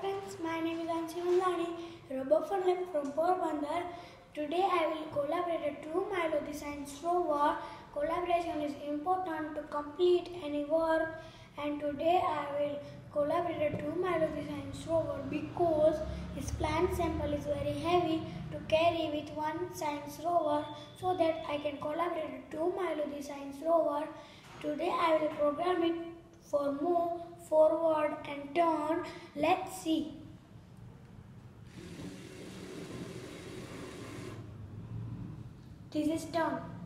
friends, my name is Ansi Mandlani, robot from Porbandar. Today I will collaborate to Milo the Science rover. Collaboration is important to complete any work, and today I will collaborate to Milo the Science rover because his plant sample is very heavy to carry with one science rover, so that I can collaborate to Milo the Science rover. Today I will program it for move forward and turn. Let's see. This is turn.